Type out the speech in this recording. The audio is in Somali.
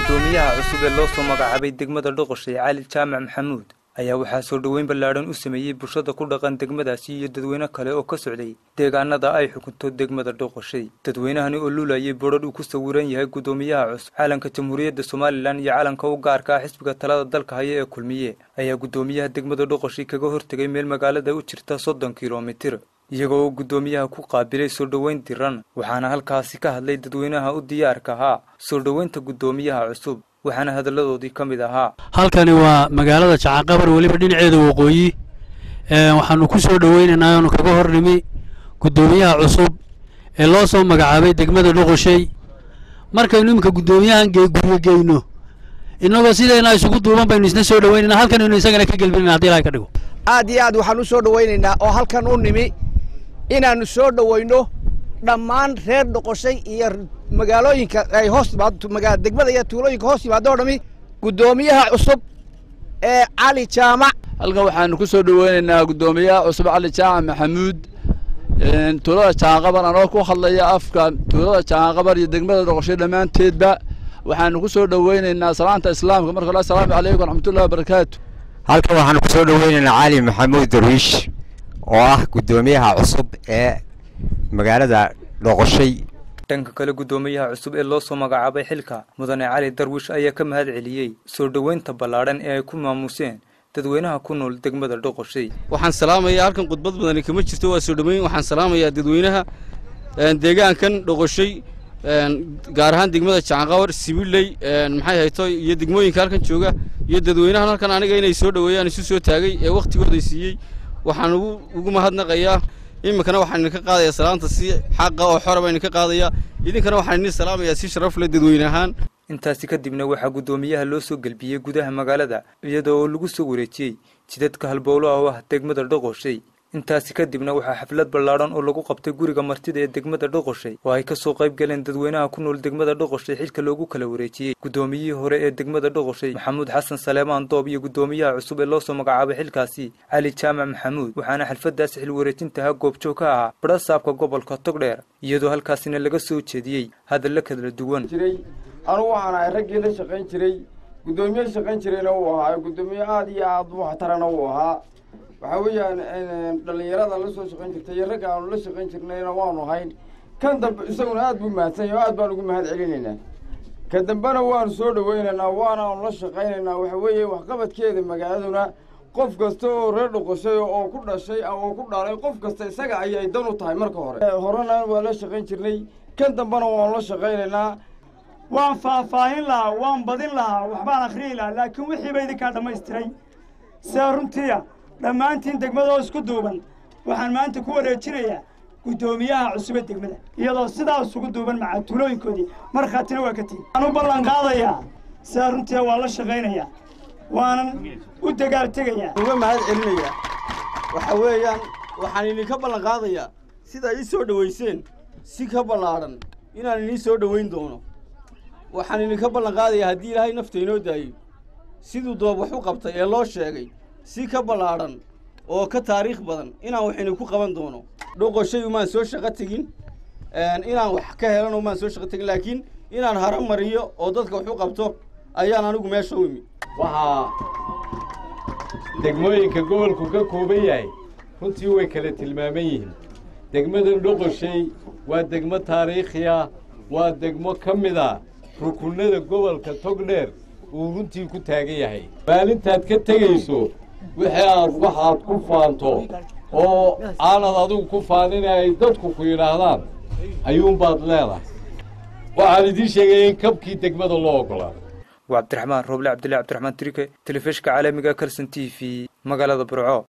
gudoomiyaha cusub ee loo soo magacaabay degmada Dhoqoshay Cali Jaamac Maxamuud ayaa waxaa soo dhaweyn ballaaran u sameeyay bulshada ku dhaqan degmadaasi iyo dadweyne kale oo ka socday deegaanada ay xukunto degmada Dhoqoshay. Dadweynahani oo luulayay boodhadh uu ku sawiran yahay gudoomiyaha cusub calanka Jamhuuriyadda Soomaaliland iyo calanka u gaarka ah xisbiga talada dalka haya ee Kulmiye ayaa gudoomiyaha degmada Dhoqoshay kaga hortagay meel magaalada u jirta 30 kiiloomitir iyagoo gudoomiyaha ku qaabilay soo dhaweyn diran waxaana halkaasi ka hadlay dadweynaha u diyaarka ah soo dhaweynta gudoomiyaha cusub waxaana hadaladoodii kamid ahaa halkani waa magaalada Jacaqabar waliba dhinaceeda waqooyi waxaanu ku soo dhaweynaynaa inuu kaga hornimi gudoomiyaha cusub ee loo soo magacaabay degmada Dhoqoshay markaynu imka gudoomiyahan gurigeyno inagoo sideena isugu duuban baynu isna soo dhaweynaynaa halkan inuu isagana ka galbinayna hadii ay ka dhigo aad iyo aad waxaanu soo dhaweynaynaa oo halkan u nimi inaanu soo dhaweyno dhammaan reer Dhoqoshay iyo magaalooyinka ay hoos magaalada degmada iyo tuulooyinka hoos yimaado dhami gudoomiyaha cusub ee Cali Jaamac halkan waxaanu ku soo dhaweynaynaa gudoomiyaha cusub Cali Jaamac Maxamuud tuulada Jacaqabar anoo ku hadlaya afka tuulada Jacaqabar iyo degmada Dhoqoshay dhamaanteedba waxaanu ku soo dhaweynaynaa salaanta islaamka marka la salaamu calaykum warahmatullaahi wabarakaatuh halkan waxaanu ku soo dhaweynaynaa Cali Maxamuud Darwiish oo ah gudoomiyaha cusub ee magaalada Dhoqoshay dhanka kale gudoomiyaha cusub ee loo soo magacaabay xilka mudane Cali Darwiish ayaa ka mahad celiyay soo dhaweynta ballaaran ee ay ku maamuseen dadweynaha ku nool degmada Dhoqoshay waxaan salaamayaa halkan khudbad badan kama jirto waa soo dhaweyn waxaan salaamayaa dadweynaha deegaankan Dhoqoshay gaar ahaan degmada Jacaqabar Sibiley maxay hayto iyo degmooyinka halkan jooga iyo dadweynaha halkan aniga inay soo dhaweeyaan isu soo taagay ee waqtigooda siiyay waxaan ugu mahadnaqayaa imikana waxaan ka qaadayaa salaanta si xaq oo xor ah ka qaadaya idinkana waxaan idin salaamayaa si sharaf leh dadweynahan intaasi kadibna waxaa gudoomiyaha loo soo galbiyay gudaha magaalada iyadoo lagu soo wareejiyay jidadka halbowlo ah degmada Dhoqoshay intaasi kadibna waxaa xaflad ballaaran oo lagu qabtay guriga martida ee degmada Dhoqoshay oo ay ka soo qayb galeen dadweynaha ku nool degmada Dhoqoshay xilka loogu kala wareejiyay gudoomiyihii hore ee degmada Dhoqoshay Maxamuud Xasan Saleemaan Doob iyo gudoomiyaha cusub ee loo soo magacaabay xilkaasi Cali Jaamac Maxamuud waxaana xafladaas xil wareejinta goobjoog ka ah barasaabka gobolka Togdheer iyadoo halkaasina laga soo jeediyay hadallo kala duwan anu waxaan ahay raggii la shaqayn jiray gudoomiye shaqayn jirayna uu ahaa gudoomiye aad iyo aad wax tarana uu ahaa waxa weeyaan dhalinyarada la soo shaqayn jirtay iyo ragga aanu la shaqayn jirnayna waanu hayn kan dambe isaguna aad buu mahadsan yahay aad baan ugu mahad celinaynaa ka dambena waanu soo dhaweynaynaa waana aanu la shaqaynaynaa waxa weeye waxqabadkeeda magaaladuna qof kasta oo reer Dhoqoshay oo ku dhashay oo ku dhalay qof kasta isaga ayay dan u tahay marka horena waa la shaqayn jirnay kan dambena waanu la shaqaynaynaa waan faahfaahin lahaa waan badin lahaa waxbaan akhriyi lahaa laakiin wixii bay idinkaa dhammaystiray see runtiya dhammaantiin degmada oo isku duuban waxaan maanta ku wareejinayaa gudoomiyaha cusub ee degmada iyadoo sidaas isugu duuban maca tuulooyinkoodii markhaatina waa ka tihi waxaan u ballan qaadayaa see runtiya waa la shaqaynayaa waanan u dagaal tegayaa uga mahad celinayaa waxa weeyaan waxaan idinka ballan qaadayaa sida ii soo dhaweyseen si ka ballaaran inaan idin soo dhaweyn doono waxaan idinka ballan qaadayaa haddii ilaahay nafta inoo daayo siduu doob wax u qabtay ee loo sheegay si ka ballaaran oo ka taariikh badan inaan wax idinku qaban doono Dhoqoshay uma soo shaqo tagin inaan wax ka helano uma soo shaqo tagin laakiin inaan haran mariyo oo dadka wax u qabto ayaan anigu meesha u imi waxa degmooyinka gobolku ka kooban yahay runtii way kala tilmaaman yihiin degmada Dhoqoshay waa degmo taariikhi ah waa degmo kamid ah rukunada gobolka Togdheer uu runtii ku taagan yahay maalintaad ka tagayso waxaad ku faanto oo aanad adigu ku faaninay dadku ku yiraahdaan ayuunbaad leedahay waxaan idin sheegay in kabkii degmada loo ogolaaday وعبد الرحمن روبل عبد الله عبد الرحمن تريكه تلفزيون عالمي كلسن TV مقالة برعو